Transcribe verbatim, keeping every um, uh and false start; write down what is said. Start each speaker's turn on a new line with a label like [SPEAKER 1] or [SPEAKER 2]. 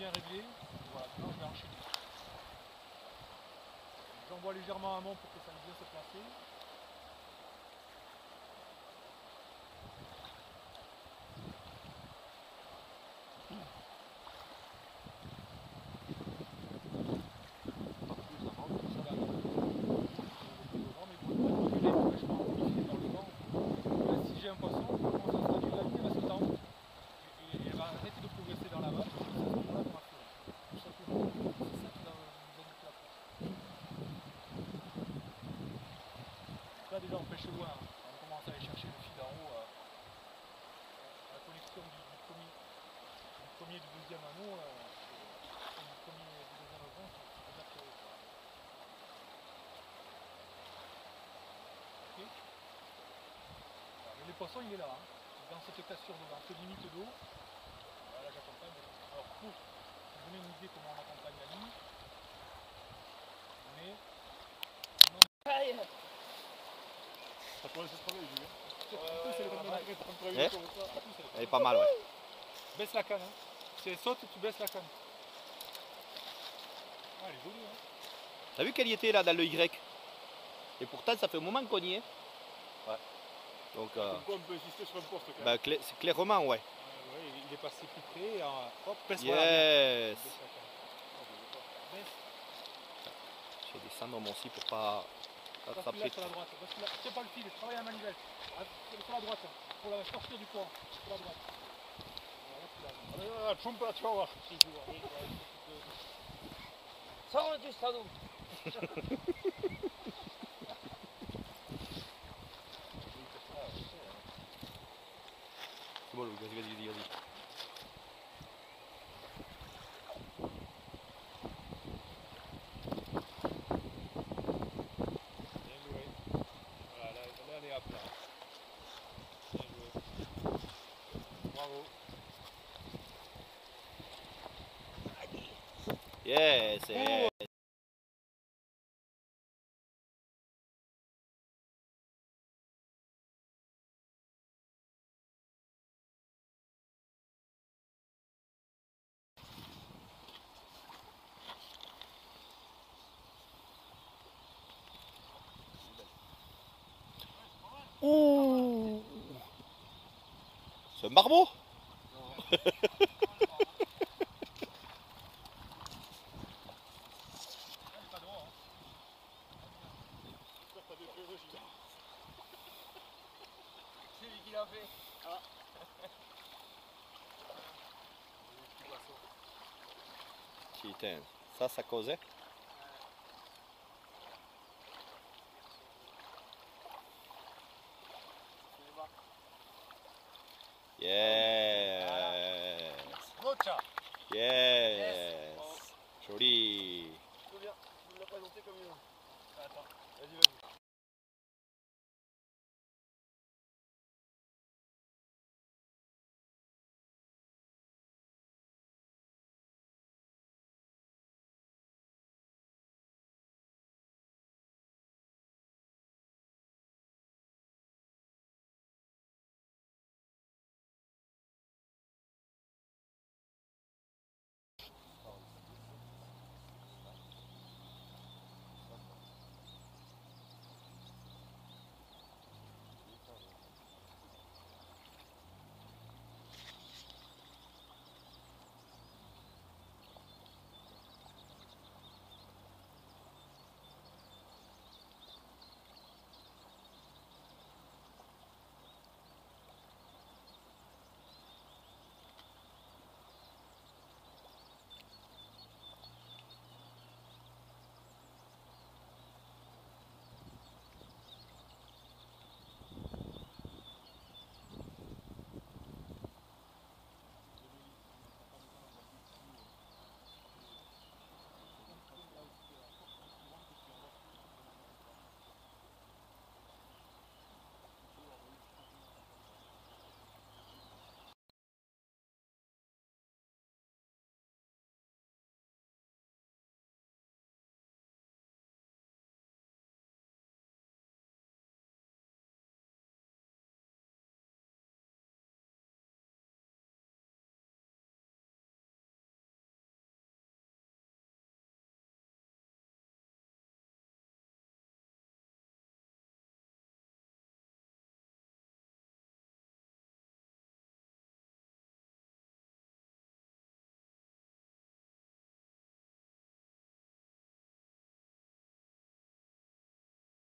[SPEAKER 1] bien réglé. Voilà, maintenant je vais enchaîner. J'envoie légèrement amont pour que ça aille bien se placer. Si j'ai un poisson, quand ça sera du lac, il va se tendre et il va arrêter de progresser vers la bas parce que ça se là pour marcher. Tout simplement. C'est ça qui va nous indiquer la force. Là déjà on pêche loin, hein. On commence à aller chercher le fil en haut. Euh, la connexion du, du, premier, du premier et du deuxième anneau, euh, du premier et du deuxième anneau, c'est déjà très haut. Okay. Mais les poissons il est là, hein. Dans cette cassure d'eau, dans cette limite d'eau. Voilà, j'accompagne. Alors pour vous donner une idée comment on accompagne la ligne, mais non.
[SPEAKER 2] Ça commence à se travailler, Julien.
[SPEAKER 3] Eh, elle est pas mal, ouais.
[SPEAKER 1] Baisse la canne, hein. Si elle saute, tu baisses la canne. Ah, elle est jolie, hein.
[SPEAKER 3] T'as vu qu'elle y était là dans le Y? Et pourtant ça fait un moment qu'on y est. Ouais. Donc euh,
[SPEAKER 2] Pourquoi on peut insister sur un poste quand même?
[SPEAKER 3] bah, cl c'est clairement, ouais.
[SPEAKER 1] Euh, ouais, il est passé plus près. Et, euh, hop, baisse,
[SPEAKER 3] Yes.
[SPEAKER 1] voilà, baisse la canne. Baisse.
[SPEAKER 3] Je vais descendre moi aussi pour pas attraper.
[SPEAKER 1] Bascule sur la droite. Bascule. Tiens pas le fil, travaille la manivelle. Sur la droite, pour la sortir du courant. Sur la droite.
[SPEAKER 2] Allez, allez, trompe pas, tu vas voir.
[SPEAKER 4] 상어는 뒤에 사도.
[SPEAKER 3] C'est bon, vas-y, vas-y, vas-y.
[SPEAKER 1] Bien joué. Voilà, là, là elle est à plat. Bien joué. Bravo.
[SPEAKER 3] Yes, yes. Ouh. C'est un barbeau?
[SPEAKER 1] Non. Pas droit, hein.
[SPEAKER 4] C'est lui qui l'a fait.
[SPEAKER 1] Ah.
[SPEAKER 3] Putain, ça, ça causait. Yes.
[SPEAKER 1] Rocha.
[SPEAKER 3] Yes. Joli.
[SPEAKER 2] Très bien, je vous l'ai présenté comme une.
[SPEAKER 1] Attends, vas-y, vas-y.